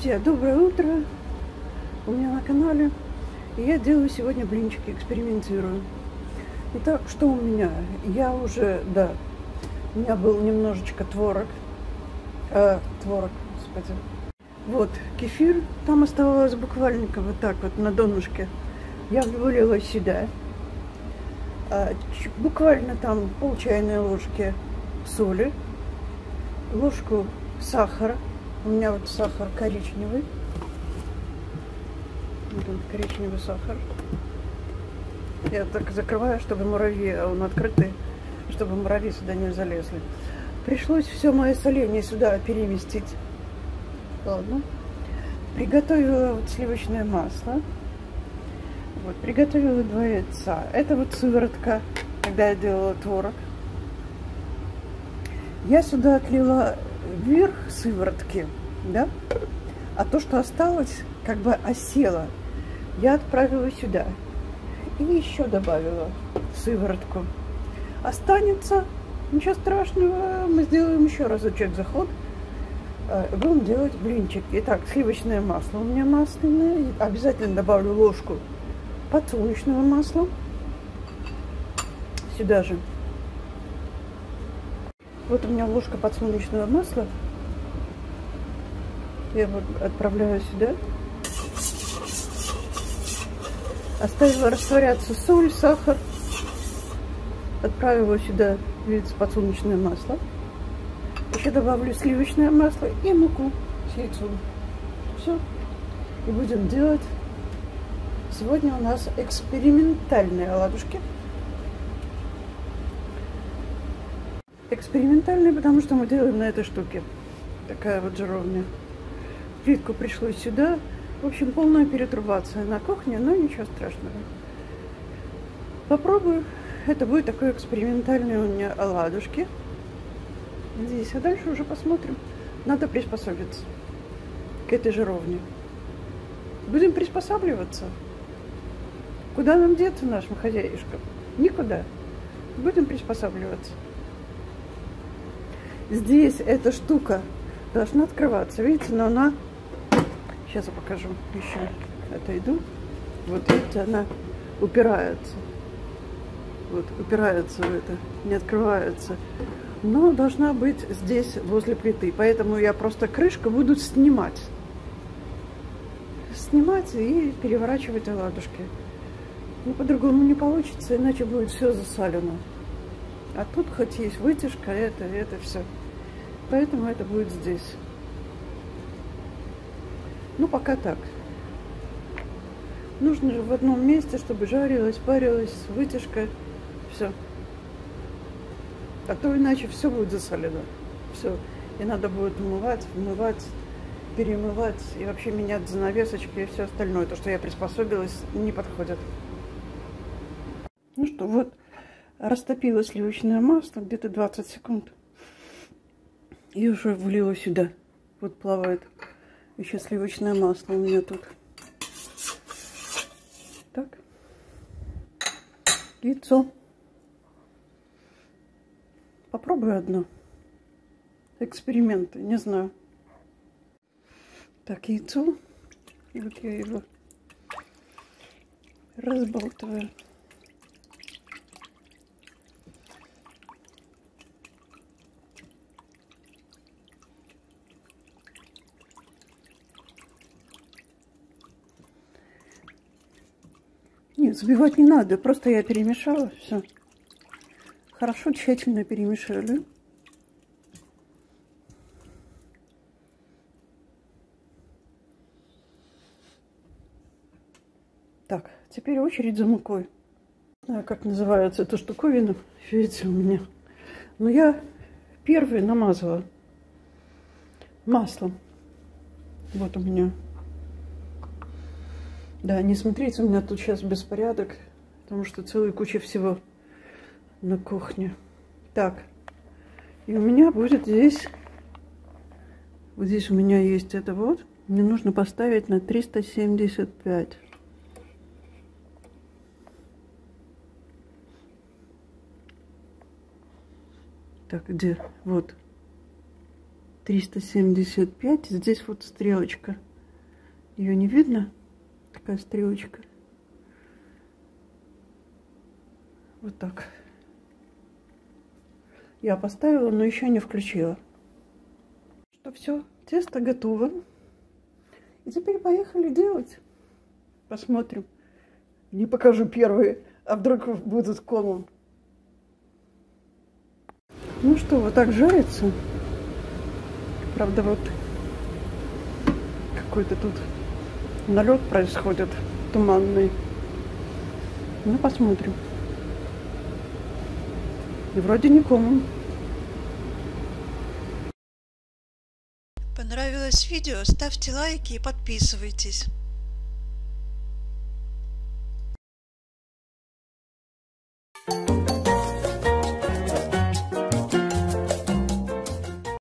Друзья, доброе утро! У меня на канале. И я делаю сегодня блинчики, экспериментирую. Итак, что у меня? Я уже, у меня был немножечко творог. Господи. Вот кефир, там оставалось буквально вот так вот на донышке. Я вылила сюда. Буквально там пол чайной ложки соли, ложку сахара. У меня вот сахар коричневый. Вот он, коричневый сахар. Я так закрываю, чтобы муравьи, а он открытый, чтобы муравьи сюда не залезли. Пришлось все мое соление сюда переместить. Ладно. Приготовила вот сливочное масло. Вот, приготовила 2 яйца. Это вот сыворотка, когда я делала творог. Я сюда отлила вверх сыворотки, да? А то, что осталось, как бы осело, я отправила сюда. И еще добавила сыворотку. Останется, ничего страшного, мы сделаем еще разочек заход. Будем делать блинчик. Итак, сливочное масло у меня масляное. Обязательно добавлю ложку подсолнечного масла. Сюда же. Вот у меня ложка подсолнечного масла. Я вот отправляю сюда. Оставила растворяться соль, сахар. Отправила сюда, видите, подсолнечное масло. Еще добавлю сливочное масло и муку с яйцом. Все. И будем делать. Сегодня у нас экспериментальные оладушки. Экспериментальные, потому что мы делаем на этой штуке. Такая вот жаровня. Плитку пришлось сюда. В общем, полная перетрубация на кухне, но ничего страшного. Попробую. Это будет такой экспериментальный у меня оладушки. Здесь. А дальше уже посмотрим. Надо приспособиться к этой жаровне. Будем приспосабливаться. Куда нам деться нашим хозяюшкам? Никуда. Будем приспосабливаться. Здесь эта штука должна открываться. Видите, но она... Сейчас я покажу. Еще отойду. Вот видите, она упирается. Вот, упирается в это. Не открывается. Но должна быть здесь, возле плиты. Поэтому я просто крышку буду снимать. Снимать и переворачивать оладушки. Ну, по-другому не получится, иначе будет все засалено. А тут хоть есть вытяжка, это все. Поэтому это будет здесь. Ну, пока так. Нужно же в одном месте, чтобы жарилась, парилась, вытяжка. Все. А то иначе все будет засолено. Все. И надо будет умывать, вмывать, перемывать. И вообще менять занавесочки и все остальное. То, что я приспособилась, не подходит. Ну что, вот растопила сливочное масло, где-то 20 секунд. И уже влила сюда. Вот плавает еще сливочное масло у меня тут. Так. Яйцо. Попробую одно. Эксперименты, не знаю. Так, яйцо. И вот я его разбалтываю. Нет, взбивать не надо, просто я перемешала, все. Хорошо, тщательно перемешали. Так, теперь очередь за мукой. Не знаю, как называется эта штуковина, видите, у меня. Но я первый намазала маслом. Вот у меня. Да, не смотрите, у меня тут сейчас беспорядок, потому что целая куча всего на кухне. Так, и у меня будет здесь, вот здесь у меня есть это вот, мне нужно поставить на 375. Так, где? Вот. 375, здесь вот стрелочка. Ее не видно? Такая стрелочка. Вот так. Я поставила, но еще не включила. Что все, тесто готово. И теперь поехали делать. Посмотрим. Не покажу первые, а вдруг будут комом. Ну что, вот так жарится. Правда, вот какой-то тут налет происходит туманный. Ну, посмотрим. И вроде никому. Понравилось видео? Ставьте лайки и подписывайтесь.